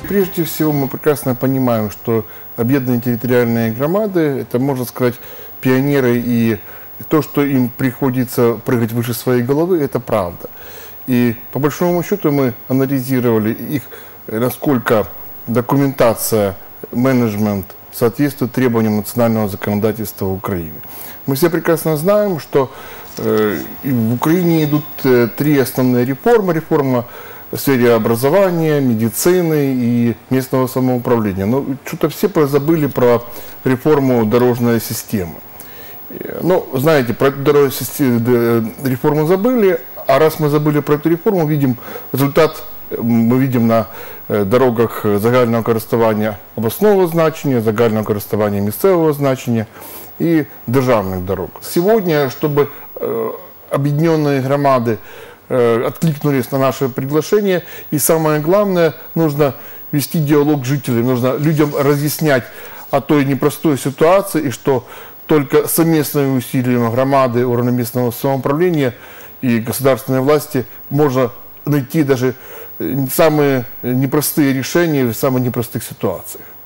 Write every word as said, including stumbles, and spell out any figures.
Прежде всего, мы прекрасно понимаем, что объединенные территориальные громады, это, можно сказать, пионеры, и то, что им приходится прыгать выше своей головы, это правда. И по большому счету мы анализировали их, насколько документация, менеджмент соответствует требованиям национального законодательства Украины. Мы все прекрасно знаем, что э, в Украине идут э, три основные реформы. Реформа в сфере образования, медицины и местного самоуправления. Но что-то все позабыли про реформу дорожной системы. Ну, знаете, про эту дорожную систему, реформу забыли, а раз мы забыли про эту реформу, видим результат, мы видим на дорогах загального користування областного значения, загального користування місцевого значения и державных дорог. Сегодня, чтобы объединенные громады откликнулись на наше приглашение, и самое главное, нужно вести диалог с жителями, нужно людям разъяснять о той непростой ситуации, и что только совместными усилиями громады, органов местного самоуправления и государственной власти можно найти даже самые непростые решения в самых непростых ситуациях.